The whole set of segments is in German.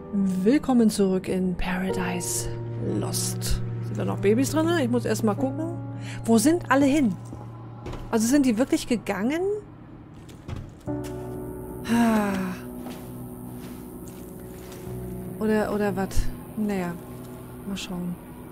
Willkommen zurück in Paradise Lost. Sind da noch Babys drin? Ich muss erst mal gucken. Wo sind alle hin? Also sind die wirklich gegangen? Oder was? Naja, mal schauen.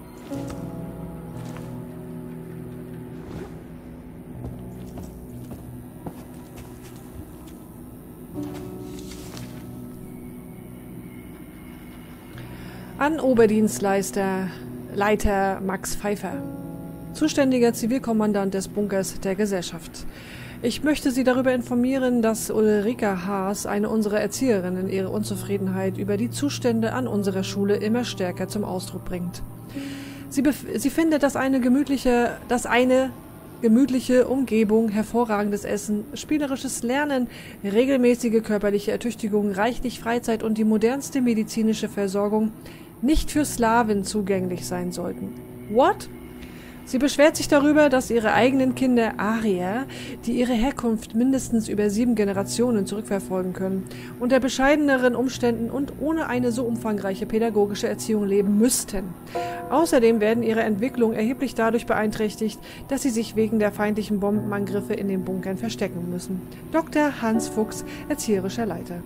An Oberdienstleiter Leiter Max Pfeiffer, zuständiger Zivilkommandant des Bunkers der Gesellschaft. Ich möchte Sie darüber informieren, dass Ulrika Haas, eine unserer Erzieherinnen, ihre Unzufriedenheit über die Zustände an unserer Schule immer stärker zum Ausdruck bringt. Sie findet, dass eine gemütliche Umgebung, hervorragendes Essen, spielerisches Lernen, regelmäßige körperliche Ertüchtigung, reichlich Freizeit und die modernste medizinische Versorgung nicht für Slawen zugänglich sein sollten. What? Sie beschwert sich darüber, dass ihre eigenen Kinder Arier, die ihre Herkunft mindestens über 7 Generationen zurückverfolgen können, unter bescheideneren Umständen und ohne eine so umfangreiche pädagogische Erziehung leben müssten. Außerdem werden ihre Entwicklung erheblich dadurch beeinträchtigt, dass sie sich wegen der feindlichen Bombenangriffe in den Bunkern verstecken müssen. Dr. Hans Fuchs, erzieherischer Leiter.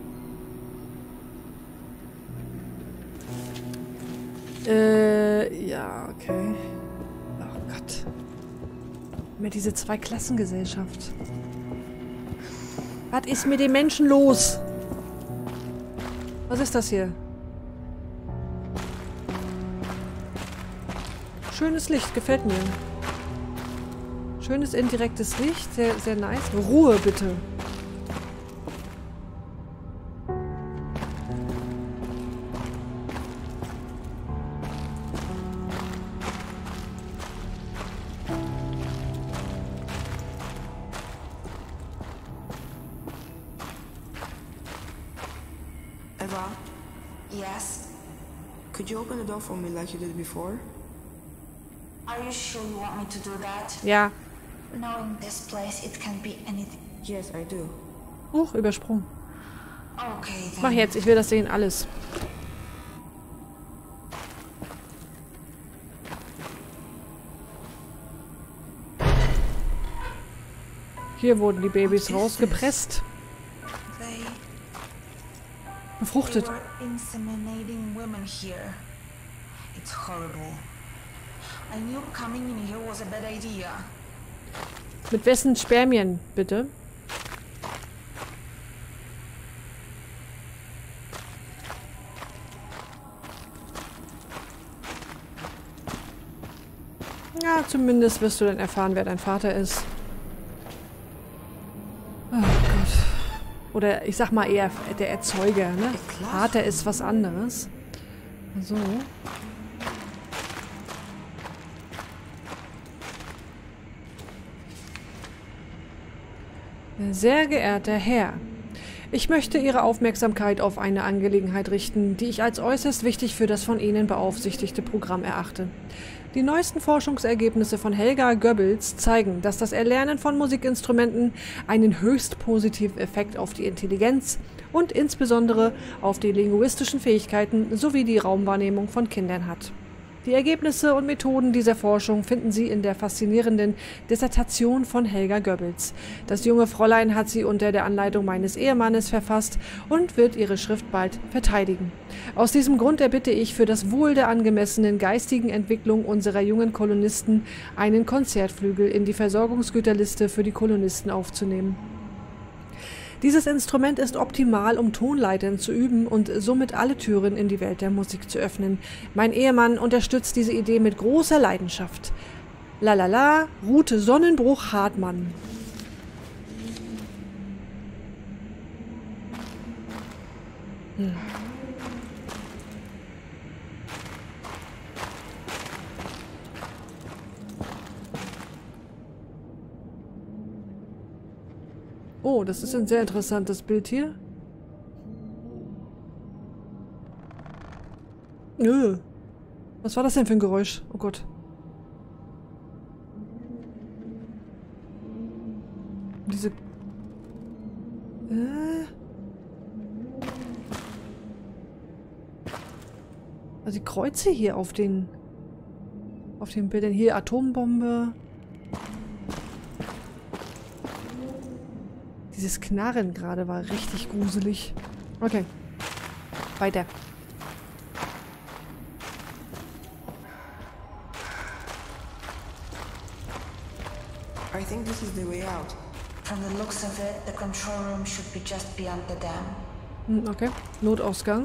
Ja, okay. Oh Gott. Mit diese Zweiklassengesellschaft. Was ist mit den Menschen los? Was ist das hier? Schönes Licht, gefällt mir. Schönes indirektes Licht, sehr, sehr nice. Ruhe bitte. Eva? Yes? Could you open the door for me like you did before? Are you sure you want me to do that? Ja. Knowing this place, it can be anything. Yes, I do. Huch, übersprungen. Okay, then. Mach jetzt, ich will das sehen, alles. Hier wurden die Babys rausgepresst. They Befruchtet. were inseminating women here. It's horrible. I knew coming in here was a bad idea. Mit wessen Spermien, bitte? Ja, zumindest wirst du dann erfahren, wer dein Vater ist. Oh Gott. Oder ich sag mal eher der Erzeuger, ne? Vater ist was anderes. So. Sehr geehrter Herr, ich möchte Ihre Aufmerksamkeit auf eine Angelegenheit richten, die ich als äußerst wichtig für das von Ihnen beaufsichtigte Programm erachte. Die neuesten Forschungsergebnisse von Helga Goebbels zeigen, dass das Erlernen von Musikinstrumenten einen höchst positiven Effekt auf die Intelligenz und insbesondere auf die linguistischen Fähigkeiten sowie die Raumwahrnehmung von Kindern hat. Die Ergebnisse und Methoden dieser Forschung finden Sie in der faszinierenden Dissertation von Helga Goebbels. Das junge Fräulein hat sie unter der Anleitung meines Ehemannes verfasst und wird ihre Schrift bald verteidigen. Aus diesem Grund erbitte ich für das Wohl der angemessenen geistigen Entwicklung unserer jungen Kolonisten einen Konzertflügel in die Versorgungsgüterliste für die Kolonisten aufzunehmen. Dieses Instrument ist optimal, um Tonleitern zu üben und somit alle Türen in die Welt der Musik zu öffnen. Mein Ehemann unterstützt diese Idee mit großer Leidenschaft. Lalala, Rute Sonnenbruch Hartmann. Oh, das ist ein sehr interessantes Bild hier. Nö. Was war das denn für ein Geräusch? Oh Gott. Diese... Also die Kreuze hier auf den Bildern. Hier Atombombe. Dieses Knarren gerade war richtig gruselig. Okay. Weiter. I think this is the way out. From the looks of it, the control room should be just beyond the dam. Okay. Notausgang.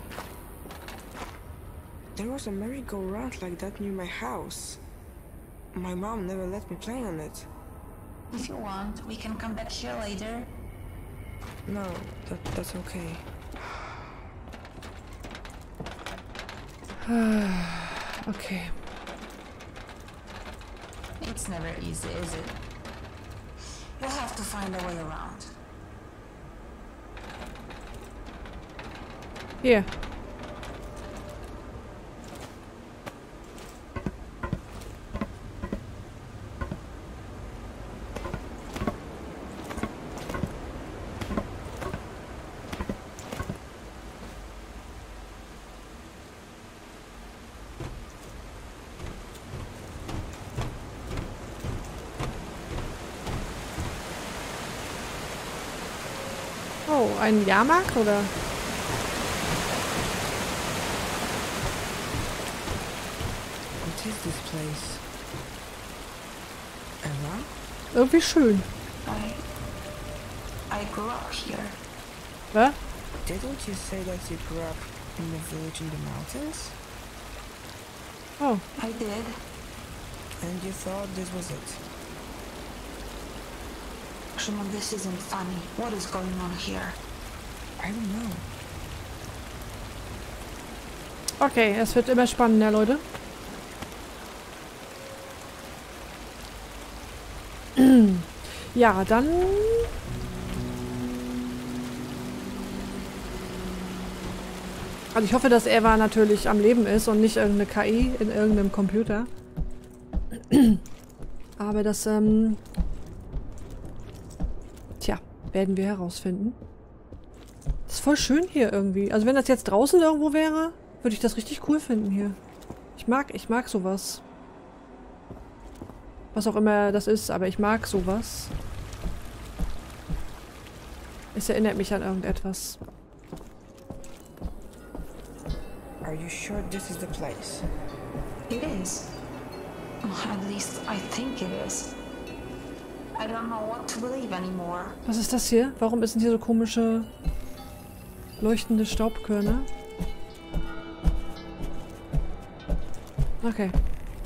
There was a merry-go-round like that near my house. My mom never let me play on it. If you want, we can come back here later. No, that's okay. Okay. It's never easy, is it? You'll have to find a way around. Hier. Oh, ein Jahrmarkt oder? What is this place? Ella? Irgendwie schön. I grew up here. Was? Didn't you say that you grew up in a village in the mountains? Oh, I did. And you thought this was it? Shimon, this isn't funny. What is going on here? I don't know. okay. Es wird immer spannender, Leute. Ja, dann... Also ich hoffe, dass Eva natürlich am Leben ist und nicht irgendeine KI in irgendeinem Computer. Aber das, tja, werden wir herausfinden. Das ist voll schön hier irgendwie. Also wenn das jetzt draußen irgendwo wäre, würde ich das richtig cool finden hier. Ich mag sowas. Was auch immer das ist, aber ich mag sowas. Es erinnert mich an irgendetwas. Are you sure this is the place? It is. At least I think it is. I don't know what to believe anymore. Was ist das hier? Warum sind hier so komische leuchtende Staubkörner? Okay.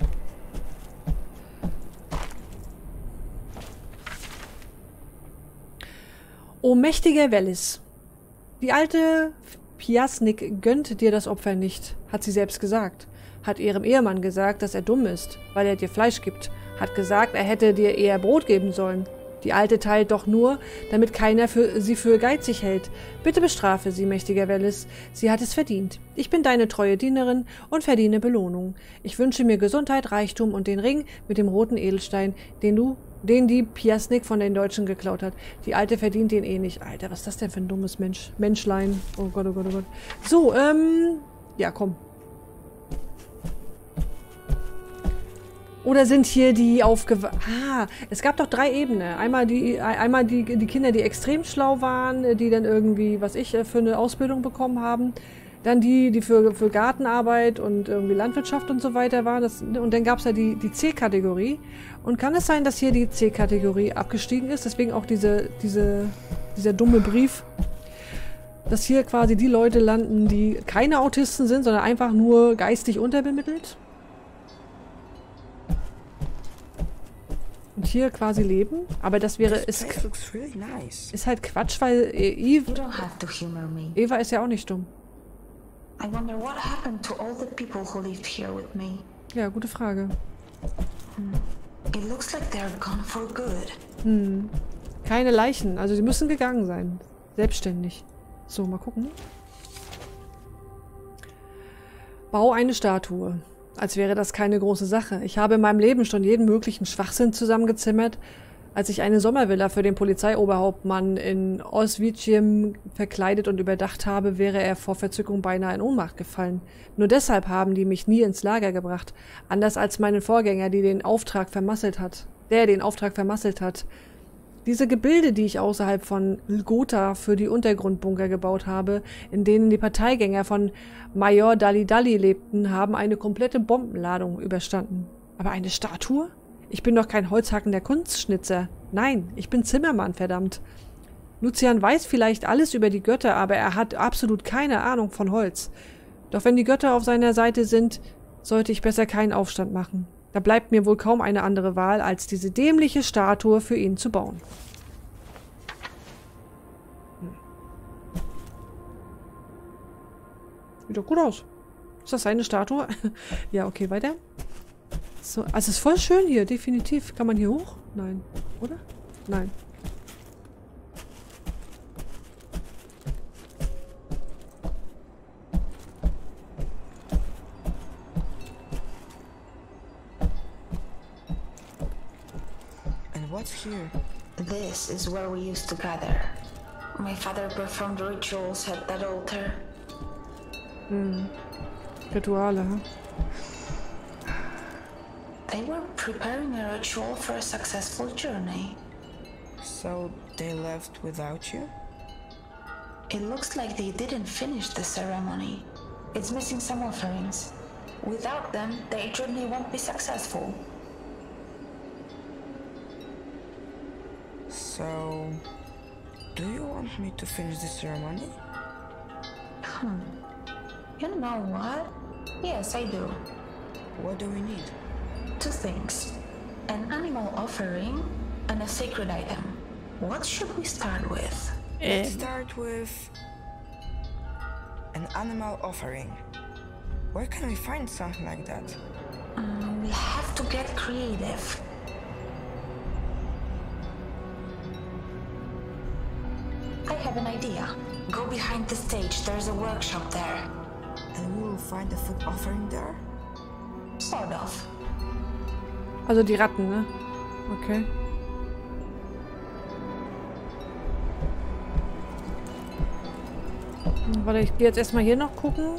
O mächtiger Velis, die alte Piasnik gönnt dir das Opfer nicht, hat sie selbst gesagt. Hat ihrem Ehemann gesagt, dass er dumm ist, weil er dir Fleisch gibt. Hat gesagt, er hätte dir eher Brot geben sollen. Die Alte teilt doch nur, damit keiner sie für geizig hält. Bitte bestrafe sie, mächtiger Velis. Sie hat es verdient. Ich bin deine treue Dienerin und verdiene Belohnung. Ich wünsche mir Gesundheit, Reichtum und den Ring mit dem roten Edelstein, den die Piasnik von den Deutschen geklaut hat. Die Alte verdient den eh nicht. Alter, was ist das denn für ein dummes Menschlein? Oh Gott, oh Gott, oh Gott. So, ja, komm. Oder sind hier die es gab doch 3 Ebenen. Einmal die Kinder, die extrem schlau waren, die dann irgendwie, was ich, für eine Ausbildung bekommen haben. Dann die für Gartenarbeit und irgendwie Landwirtschaft und so weiter waren. Und dann gab es ja die C-Kategorie. Und kann es sein, dass hier die C-Kategorie abgestiegen ist? Deswegen auch dieser dumme Brief. Dass hier quasi die Leute landen, die keine Autisten sind, sondern einfach nur geistig unterbemittelt. Und hier quasi leben. Aber das wäre... Ist halt Quatsch, weil Eva ist ja auch nicht dumm. I wonder what happened to all the people who lived here with me. Ja, gute Frage. It looks like they're gone for good. Keine Leichen. Also sie müssen gegangen sein. Selbstständig. So, mal gucken. Bau eine Statue. Als wäre das keine große Sache. Ich habe in meinem Leben schon jeden möglichen Schwachsinn zusammengezimmert. als ich eine Sommervilla für den Polizeioberhauptmann in Oswiecim verkleidet und überdacht habe, wäre er vor Verzückung beinahe in Ohnmacht gefallen. Nur deshalb haben die mich nie ins Lager gebracht. Anders als meinen Vorgänger, der den Auftrag vermasselt hat. Diese Gebilde, die ich außerhalb von Lgota für die Untergrundbunker gebaut habe, in denen die Parteigänger von Major Dalidali lebten, haben eine komplette Bombenladung überstanden. Aber eine Statue? Ich bin doch kein holzhackender Kunstschnitzer. Nein, ich bin Zimmermann, verdammt. Lucian weiß vielleicht alles über die Götter, aber er hat absolut keine Ahnung von Holz. Doch wenn die Götter auf seiner Seite sind, sollte ich besser keinen Aufstand machen. Da bleibt mir wohl kaum eine andere Wahl, als diese dämliche Statue für ihn zu bauen. Sieht doch gut aus. Ist das eine Statue? Ja, okay, weiter. So, also es ist voll schön hier, definitiv. Kann man hier hoch? Nein. Oder? Nein. And what's here? This is where we used to gather. My father performed rituals at that altar. Rituale, hm? They were preparing a ritual for a successful journey. So they left without you? It looks like they didn't finish the ceremony. It's missing some offerings. Without them, their journey won't be successful. So, do you want me to finish the ceremony? You know what? Yes, I do. What do we need? 2 things. An animal offering and a sacred item. What should we start with? Let's start with an animal offering. Where can we find something like that? We'll have to get creative. I have an idea. Go behind the stage, there's a workshop there. And we will find a food offering there? Sort of. Also die Ratten, ne? Okay. Warte, ich gehe jetzt erstmal hier noch gucken.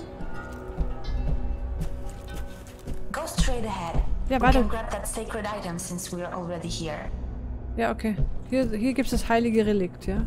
Go straight ahead. Ja, We warte. can grab that sacred item since we are already here. Ja, okay. Hier gibt es das heilige Relikt, ja?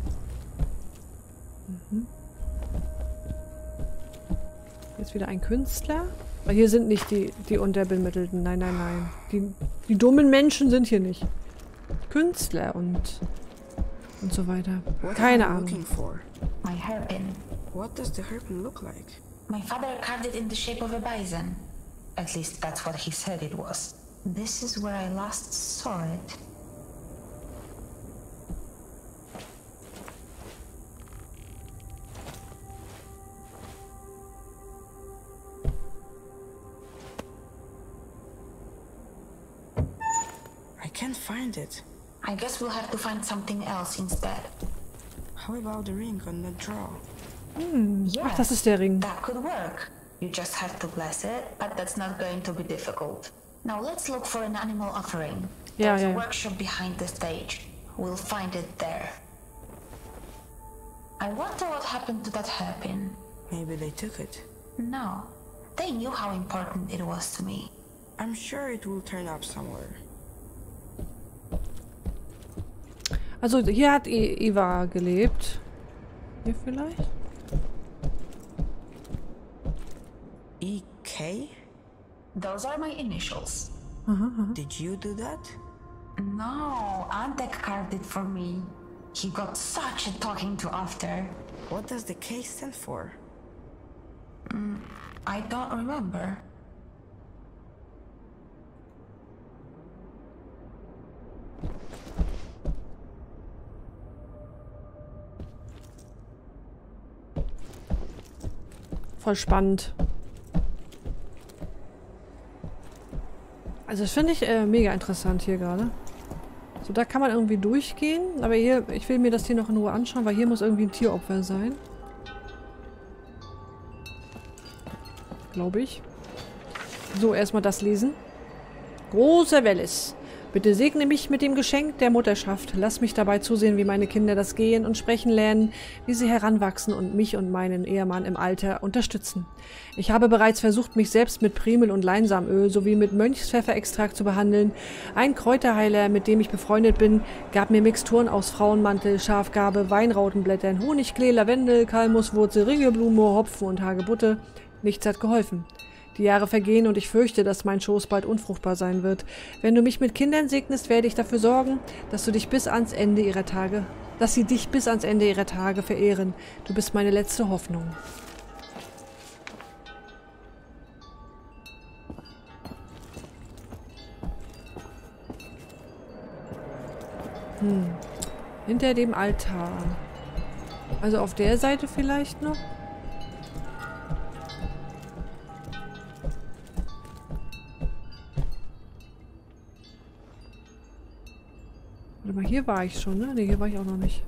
Hier ist wieder ein Künstler. Aber hier sind nicht die Unterbemittelten. Nein, nein, nein. Die dummen Menschen sind hier nicht. Künstler und so weiter. Keine Ahnung. Looking for? My hairpin. What does the hairpin look like? My father carved it in the shape of a bison. At least that's what he said it was. This is where I last saw it. I can't find it. I guess we'll have to find something else instead. How about the ring on the draw? Ach, das ist der Ring. That could work. You just have to bless it, but that's not going to be difficult. Now let's look for an animal offering. Yeah, There's yeah. a workshop behind the stage. We'll find it there. I wonder what happened to that hairpin. Maybe they took it. No, they knew how important it was to me. I'm sure it will turn up somewhere. Also hier hat Eva gelebt. Hier vielleicht? E.K.? Those are my initials. Did you do that? No, Antek carved it for me. He got such a talking to after. What does the K stand for? I don't remember. Voll spannend. Also das finde ich mega interessant hier gerade. So, da kann man irgendwie durchgehen. Aber hier, ich will mir das hier noch in Ruhe anschauen, weil hier muss irgendwie ein Tieropfer sein. Glaube ich. So, erstmal das lesen. Großer Welles. Bitte segne mich mit dem Geschenk der Mutterschaft. Lass mich dabei zusehen, wie meine Kinder das Gehen und Sprechen lernen, wie sie heranwachsen und mich und meinen Ehemann im Alter unterstützen. Ich habe bereits versucht, mich selbst mit Primel und Leinsamöl sowie mit Mönchspfefferextrakt zu behandeln. Ein Kräuterheiler, mit dem ich befreundet bin, gab mir Mixturen aus Frauenmantel, Schafgarbe, Weinrautenblättern, Honigklee, Lavendel, Kalmuswurzel, Ringelblume, Hopfen und Hagebutte. Nichts hat geholfen. Die Jahre vergehen und ich fürchte, dass mein Schoß bald unfruchtbar sein wird. Wenn du mich mit Kindern segnest, werde ich dafür sorgen, dass sie dich bis ans Ende ihrer Tage verehren. Du bist meine letzte Hoffnung. Hinter dem Altar. Also auf der Seite vielleicht noch? Warte mal, hier war ich schon, ne? Ne, hier war ich auch noch nicht.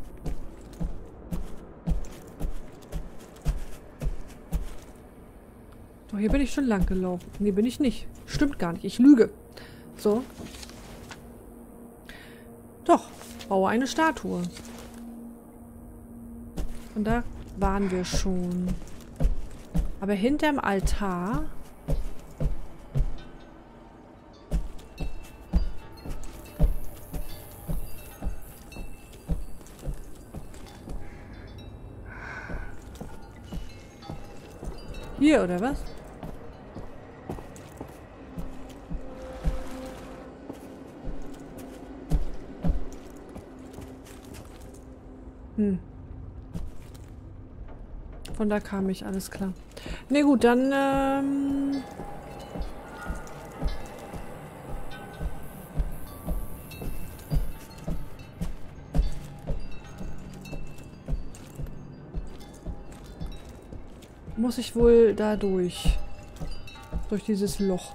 Doch, hier bin ich schon lang gelaufen. Ne, bin ich nicht. Stimmt gar nicht. Ich lüge. So. Doch. Baue eine Statue. Und da waren wir schon. Aber hinterm Altar... Hier, oder was? Von da kam ich, alles klar. Ne gut, dann muss ich wohl da durch. Durch dieses Loch.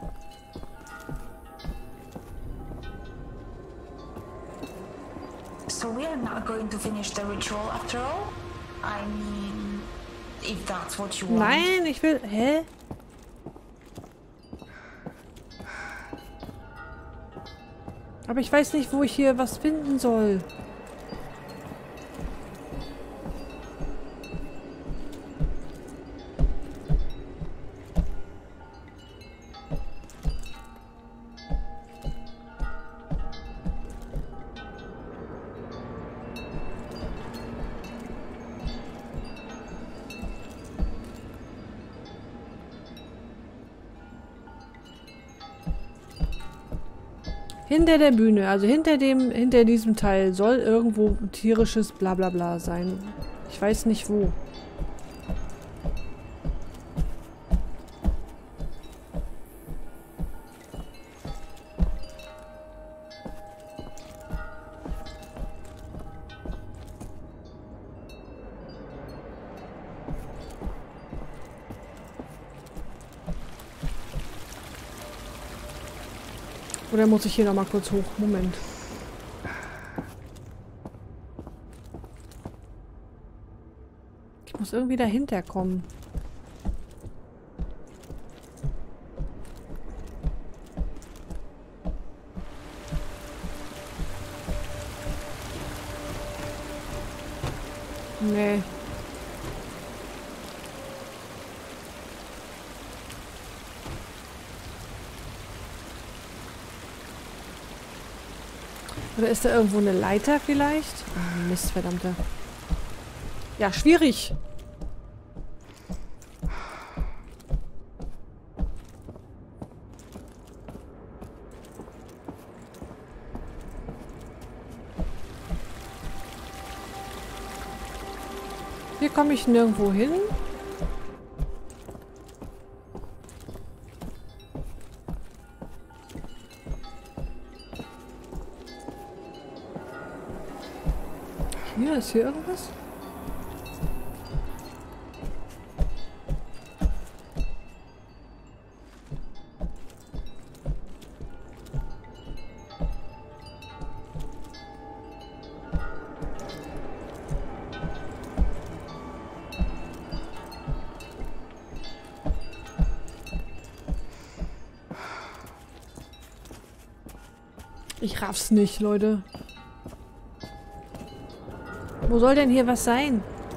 So we are not going to finish the ritual after all? I mean, if that's what you want. Nein, ich will... Hä? Aber ich weiß nicht, wo ich hier was finden soll. Hinter der Bühne, also hinter diesem Teil soll irgendwo tierisches Blablabla sein. Ich weiß nicht wo. Oder muss ich hier noch mal kurz hoch? Moment. Ich muss irgendwie dahinter kommen. Nee. Oder ist da irgendwo eine Leiter vielleicht? Oh, Mist, verdammte. Ja, schwierig. Hier komme ich nirgendwo hin. Hier, ist hier irgendwas? Ich raff's nicht, Leute. Wo soll denn hier was sein?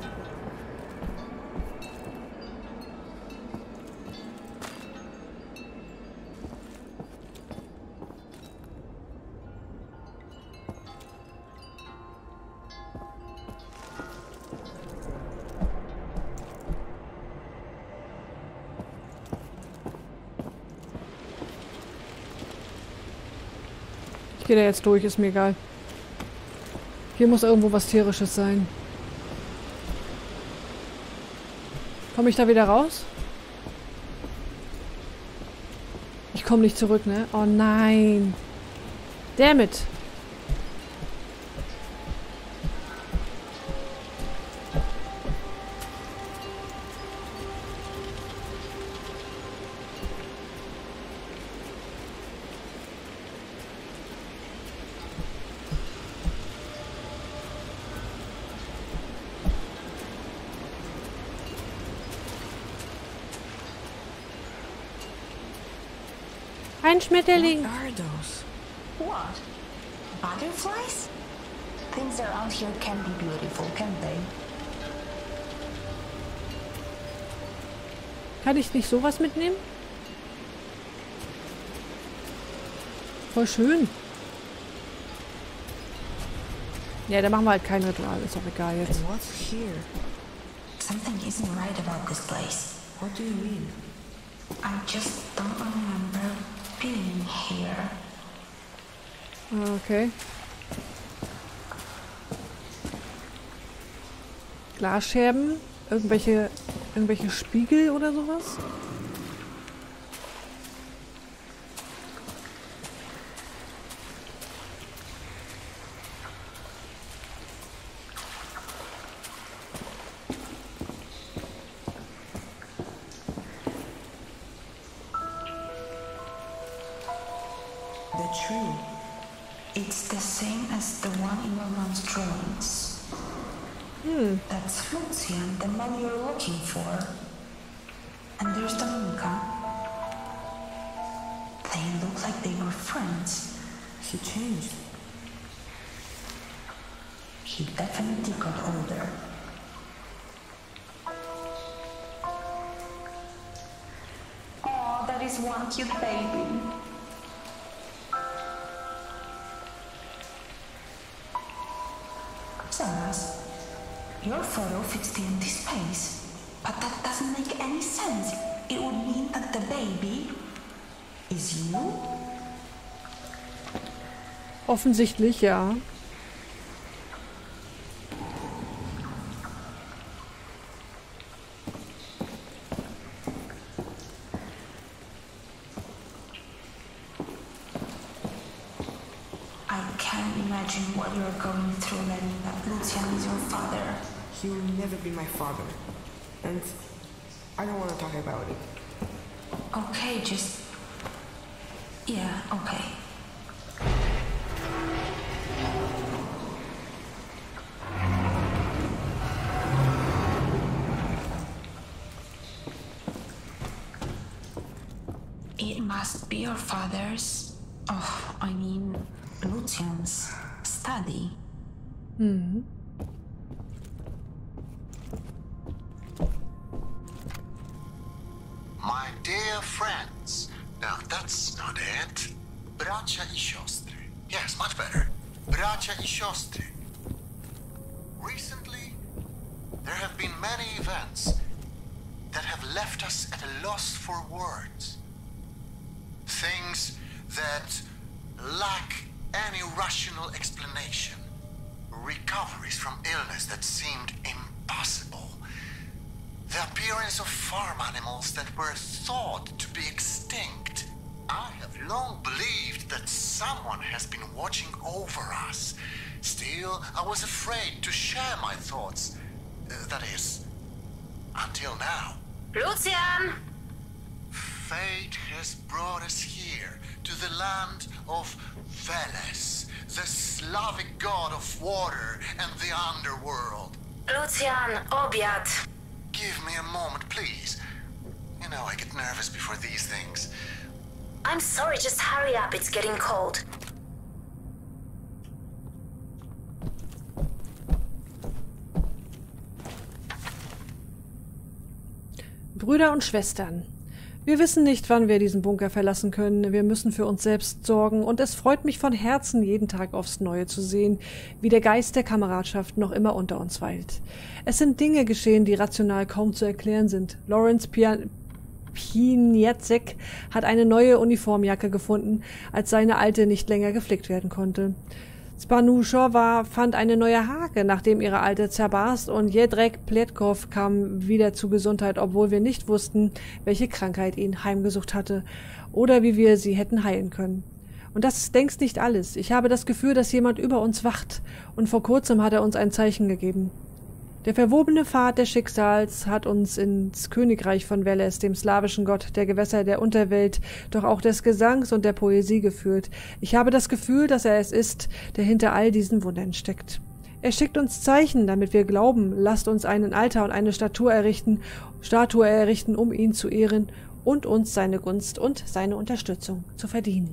Ich gehe da jetzt durch, ist mir egal. Hier muss irgendwo was Tierisches sein. Komme ich da wieder raus? Ich komme nicht zurück, ne? Oh nein. Damn it. Ein Schmetterling. What are those? What? Butterflies? Things around here can be beautiful, can't they? Kann ich nicht sowas mitnehmen? Voll schön. Ja, da machen wir halt kein Ritual. Ist auch egal jetzt. What's here? Something isn't right about this place. What do you mean? I just don't remember being here. Okay. Glasscherben? Irgendwelche Spiegel oder sowas? The tree. It's the same as the one in your mom's drawings. That's Lucian, the man you're looking for. And there's Dominica. They look like they were friends. He changed. He definitely got older. Oh, that is one cute baby. Saras, your photo fits the empty space, but that doesn't make any sense. It would mean that the baby is you? Offensichtlich, ja. I can't imagine what you're going through learning that Lucian is your father. He will never be my father. And I don't want to talk about it. Okay, just... Yeah, okay. It must be your father's... Oh, I mean, Lucian's study. My dear friends, now that's not it. Bracia I siostry. Yes, much better. Bracia I siostry. Recently, there have been many events that have left us at a loss for words. Things that lack any rational explanation. Recoveries from illness that seemed impossible. The appearance of farm animals that were thought to be extinct. I have long believed that someone has been watching over us. Still, I was afraid to share my thoughts. That is, until now. Lucian! Fate has brought us here, to the land of Veles, the Slavic god of water and the underworld. Lucian, obiad. Give me a moment, please. You know, I get nervous before these things. I'm sorry, just hurry up, it's getting cold. Brüder und Schwestern. Wir wissen nicht, wann wir diesen Bunker verlassen können. Wir müssen für uns selbst sorgen und es freut mich von Herzen, jeden Tag aufs Neue zu sehen, wie der Geist der Kameradschaft noch immer unter uns weilt. Es sind Dinge geschehen, die rational kaum zu erklären sind. Lawrence Piniatzek hat eine neue Uniformjacke gefunden, als seine alte nicht länger gepflegt werden konnte. Spanuschowa fand eine neue Hake, nachdem ihre alte zerbarst, und Jedrek Pletkov kam wieder zu Gesundheit, obwohl wir nicht wussten, welche Krankheit ihn heimgesucht hatte oder wie wir sie hätten heilen können. Und das ist längst nicht alles. Ich habe das Gefühl, dass jemand über uns wacht, und vor kurzem hat er uns ein Zeichen gegeben. Der verwobene Pfad des Schicksals hat uns ins Königreich von Veles, dem slawischen Gott der Gewässer der Unterwelt, doch auch des Gesangs und der Poesie geführt. Ich habe das Gefühl, dass er es ist, der hinter all diesen Wundern steckt. Er schickt uns Zeichen, damit wir glauben. Lasst uns einen Altar und eine Statue errichten, um ihn zu ehren und uns seine Gunst und seine Unterstützung zu verdienen.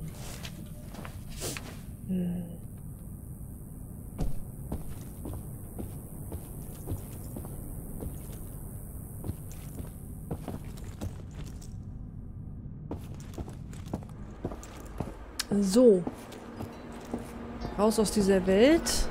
So. Raus aus dieser Welt.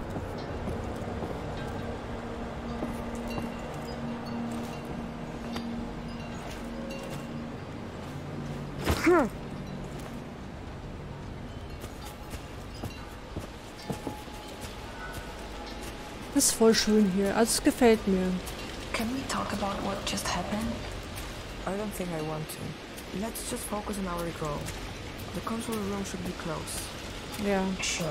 Das ist voll schön hier. Also es gefällt mir. Can we talk about what just happened? I don't think I want to. Let's just focus on our goal. The control room should be close. Ja. Sure.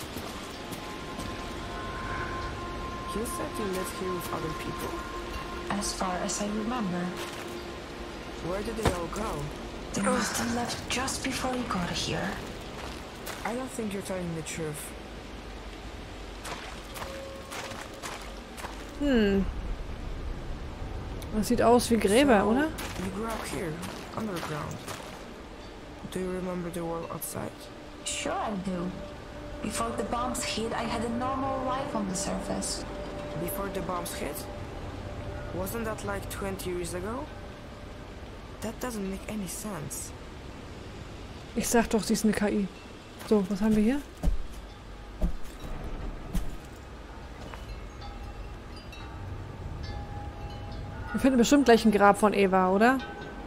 You said you lived here with other people. As far as I remember, Where did they all go? they must have left just before we got here. I don't think you're telling the truth. Das sieht aus wie Gräber, So, oder? You grew up here, underground. Do you remember the world outside? Sure I do. Before the bombs hit, I had a normal life on the surface. Before the bombs hit? Wasn't that like 20 years ago? That doesn't make any sense. Ich sag doch, sie ist eine KI. So, was haben wir hier? Wir finden bestimmt gleich ein Grab von Eva, oder?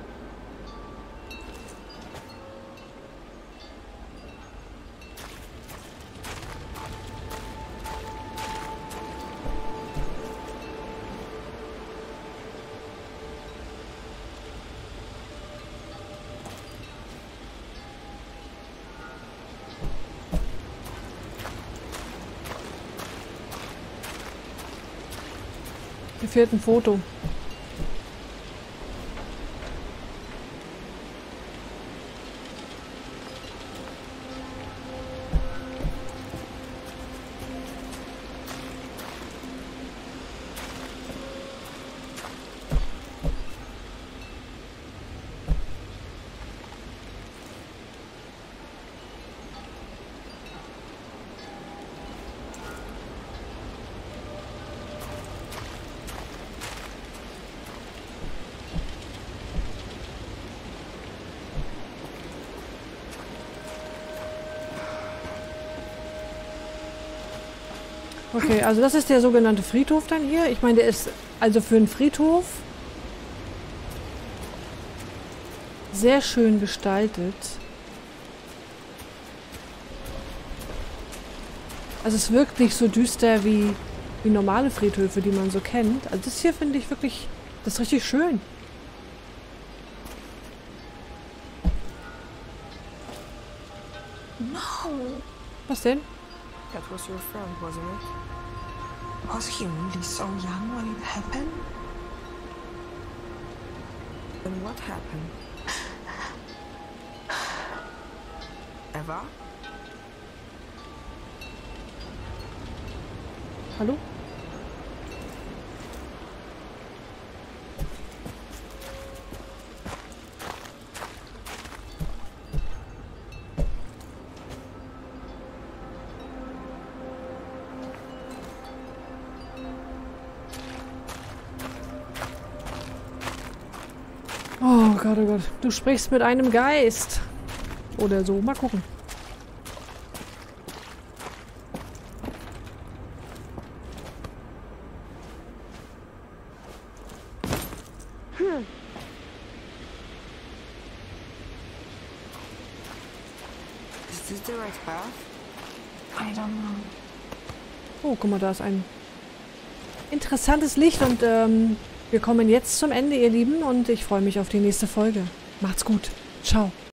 Mir fehlt ein Foto. Okay, also das ist der sogenannte Friedhof dann hier. Ich meine, der ist also für einen Friedhof sehr schön gestaltet. Also es wirkt nicht so düster wie normale Friedhöfe, die man so kennt. Also das hier finde ich wirklich, das ist richtig schön. No! Was denn? That was your friend, wasn't it? Was he really so young when it happened? And what happened? Eva? Hallo? Gott, oh Gott. Du sprichst mit einem Geist. Oder so. Mal gucken. Is this the right path? I don't know. Oh, guck mal, da ist ein interessantes Licht und wir kommen jetzt zum Ende, ihr Lieben, und ich freue mich auf die nächste Folge. Macht's gut. Ciao.